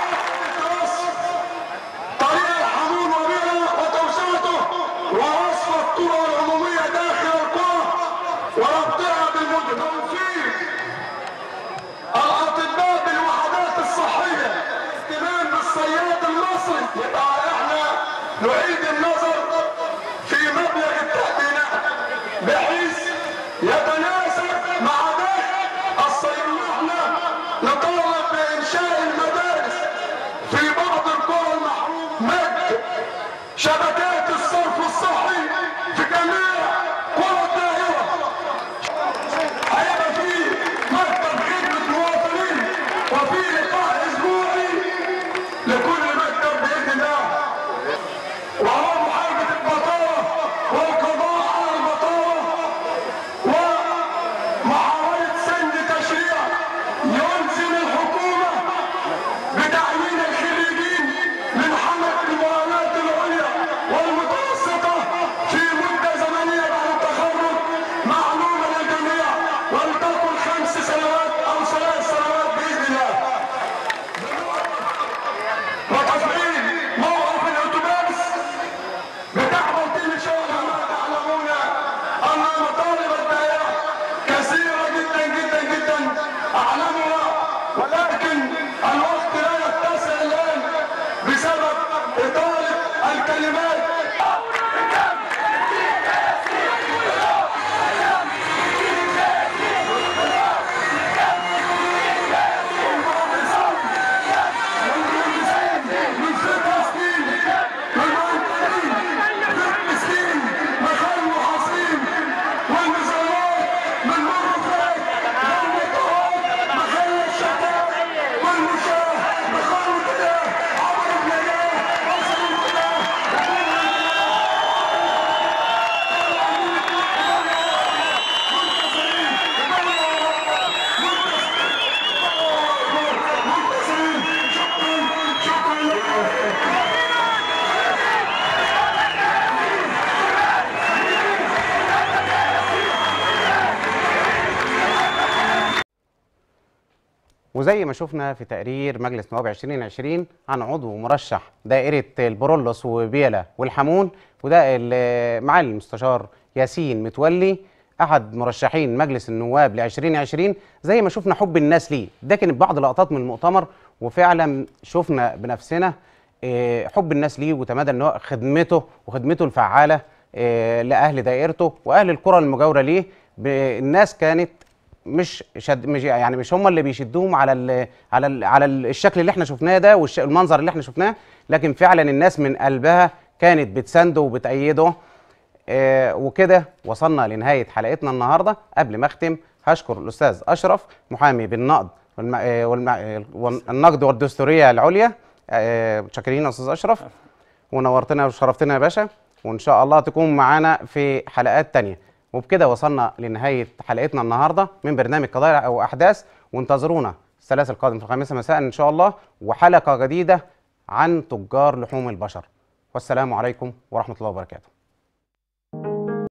طريق الحمول وبيعه وتوسعته ووصف الطرق العموميه داخل القرى وربطها بالمدن. توفير الاطباء بالوحدات الصحيه، اهتمام بالصياد المصري. يبقى احنا نعيد النظر في مبلغ التأمينات بحيث يتناسب مع ذلك الصيادله. نطالب بانشاء المدارس في بعض القرى المحرومه، مد شبكات الصرف الصحي في جميع قرى الدائره. هيبقى في مكتب خدمه مواطنين وفي لقاء اسبوعي لكل مكتب باذن الله. وهو محاربه البطاله والقضاء على البطاله ومحاوله سن تشريع يلزم الحكومه بتعيين الخريجين من حلقة المعاناة العليا والمتوسطة في مدة زمنية بعد التخرج معلومة للجميع، ولتكن خمس سنوات أو ثلاث سنوات بإذن الله. وتفعيل موقف الأتوبيس بتاع بلطيم إن شاء الله. تعلمون أن مطالب الدائرة كثيرة جدا جدا جدا أعلمها، ولكن الوقت لا يتسع الآن بسبب إطالة الكلمات. وزي ما شفنا في تقرير مجلس نواب ألفين وعشرين عن عضو مرشح دائرة البرولوس وبيلا والحمون، وده معالي المستشار ياسين متولي أحد مرشحين مجلس النواب ل ألفين وعشرين. زي ما شفنا حب الناس ليه، ده كانت بعض لقطات من المؤتمر، وفعلا شفنا بنفسنا حب الناس ليه وتمادى ان هو خدمته وخدمته الفعالة لأهل دائرته وأهل القرى المجاورة ليه. الناس كانت مش شد مش يعني مش هم اللي بيشدوهم على ال على ال على الشكل اللي احنا شفناه ده والمنظر اللي احنا شفناه، لكن فعلا الناس من قلبها كانت بتسانده وبتأيده. اه وكده وصلنا لنهايه حلقتنا النهارده. قبل ما اختم هشكر الاستاذ اشرف محامي بالنقد والنقد والدستوريه العليا. اه متشكرين يا استاذ اشرف، ونورتنا وشرفتنا يا باشا، وان شاء الله تكون معانا في حلقات تانية. وبكده وصلنا لنهاية حلقتنا النهاردة من برنامج قضايا أو أحداث، وانتظرونا الثلاث القادم في الخامسة مساء إن شاء الله، وحلقة جديدة عن تجار لحوم البشر. والسلام عليكم ورحمة الله وبركاته.